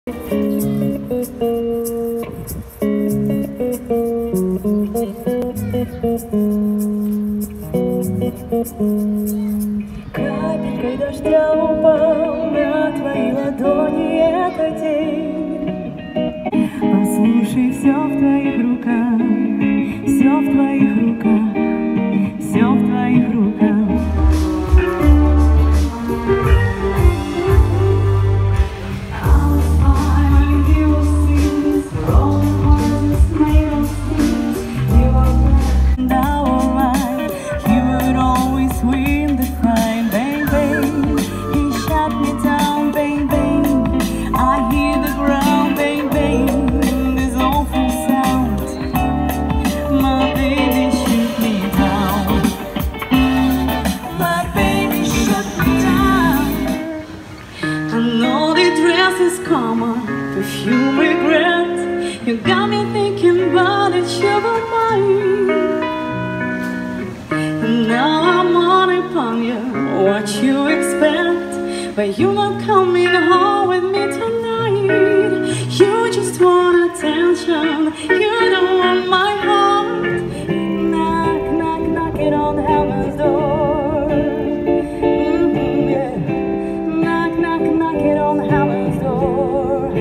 Капелькой дождя упал на твои ладони этот день. Послушай, все в твоих руках, все в твоих руках, все в твоих руках. Perfume regret, you got me thinking about it, you were mine. And now I'm on upon you, what you expect, but you're not coming home with me tonight. You just want attention, you don't want my heart. Knock, knock, knock it on heaven's door. Yeah. Knock, knock, knock it on heaven's door.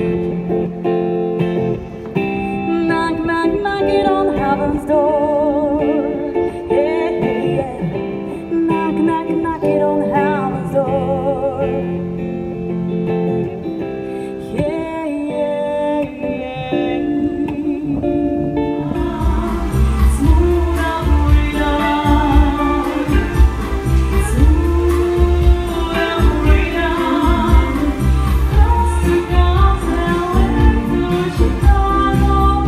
Knock it on heaven's door. Yeah, yeah. Knock, knock, knock it on heaven's door. Yeah, yeah, yeah. Smooth operator, smooth operator. Close to God's will, Chicago.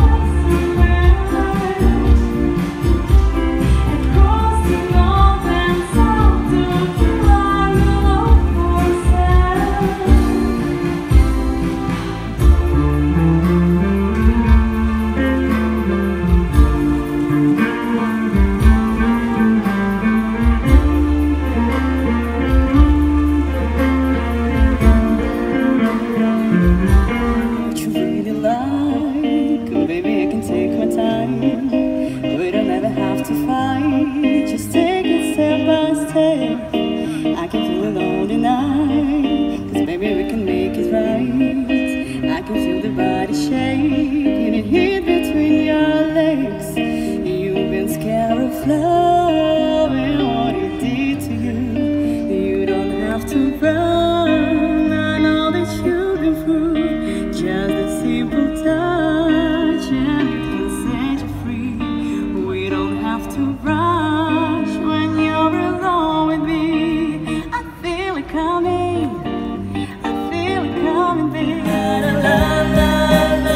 Just take it step by step. I can feel it all tonight, 'cause baby we can make it right. I can feel the body shaking and heat between your legs. You've been scared of love and what it did to you. You don't have to run, I know that you've been through. Just a simple touch and it can set you free. We don't have to rush when you're alone with me. I feel it coming, I feel it coming, baby. La, la, la, la.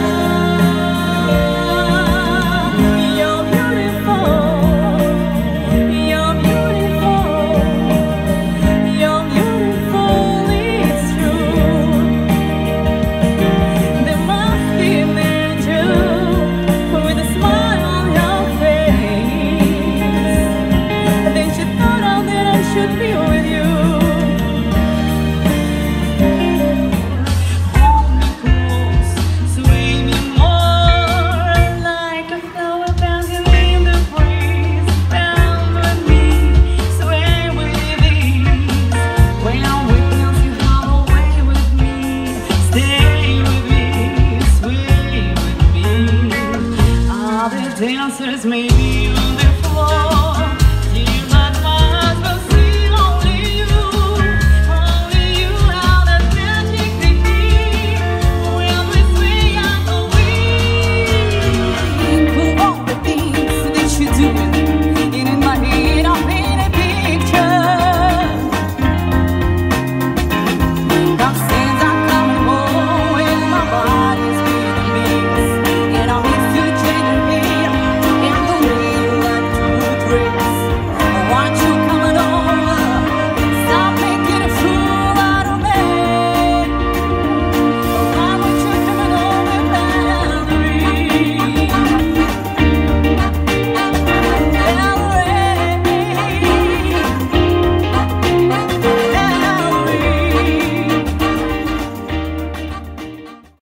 You're beautiful, you're beautiful, you're beautiful, it's true. There must be an angel with a smile on your face. Then she thought out that I should be with you. Hold me close, sway me more, like a flower bouncing in the breeze. Bound with me, sway with ease. When I'm with you, you have a way with me. Stay with me, sway with me. All the dancers maybe